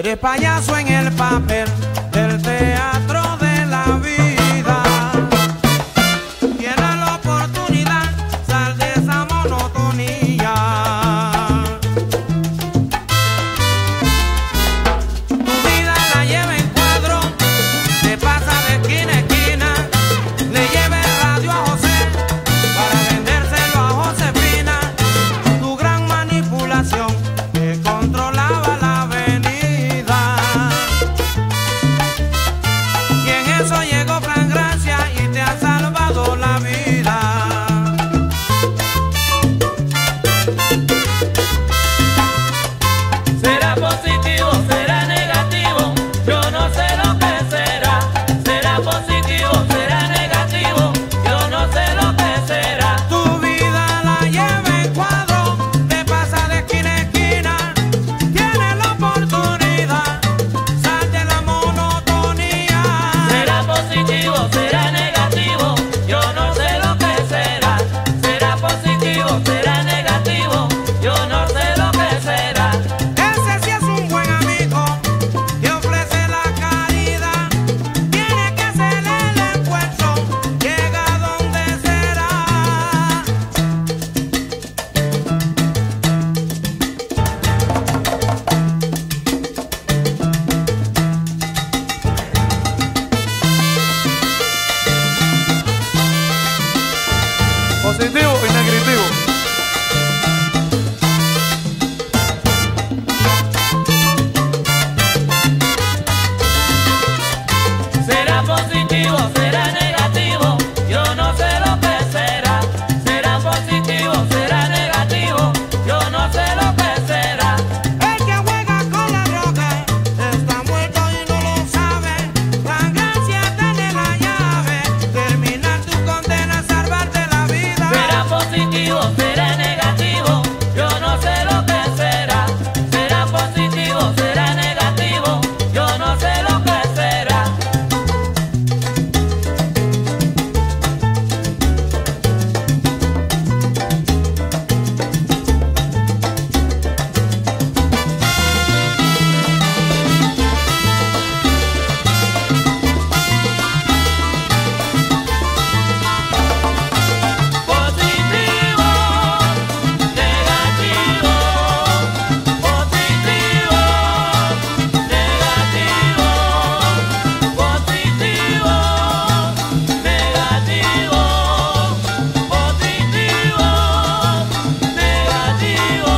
de payaso en el papel del teatro de la vida. Tienes la oportunidad, sal de esa monotonía. Tu vida la lleva en cuadro, te pasa de esquina a esquina. Le lleva el radio a José para vendérselo a Josefina. Tu gran manipulación que controlaba la avenida. Y en eso llegó Fran Gracia y te ha salvado la vida. Será positivo, será negativo, yo no sé lo que será. Será positivo, será negativo, yo no sé lo que será. Tu vida la lleva en cuadro, te pasa de esquina a esquina. Tienes la oportunidad, sal de la monotonía. Será positivo, será negativo, yo no sé lo que será. Será positivo, será negativo, yo no sé lo que será. Ese sí es un buen amigo que ofrece la caridad. Tiene que ser el esfuerzo, llega donde será. Positivo y negativo. Será positivo, será negativo, yo no sé lo que será. Será positivo, será negativo, yo no sé lo que será. El que juega con la droga está muerto y no lo sabe. Fran Gracia tiene la llave, terminar tu condena, salvarte la vida. Será positivo, será negativo, yo no sé lo que será. Será positivo, será negativo, yo no sé lo que será. Positivo, negativo, positivo, negativo, positivo, negativo, positivo, negativo.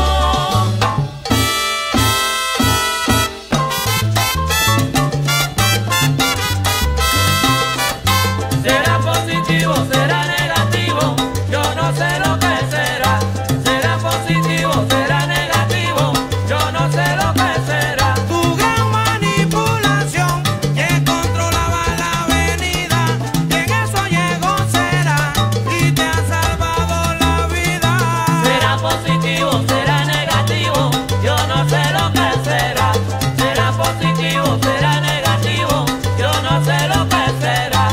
Será positivo, será negativo, yo no sé lo que será. Será positivo, será negativo, yo no sé lo que será. Tu gran manipulación que controlaba la avenida. Y en eso llegó Será y te ha salvado la vida. Será positivo, será negativo, yo no sé lo que será. Será positivo, será negativo, yo no sé lo que será.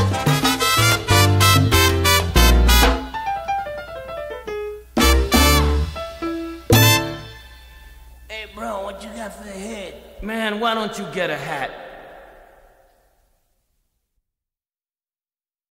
Hey, bro, what you got for the head? Man, why don't you get a hat?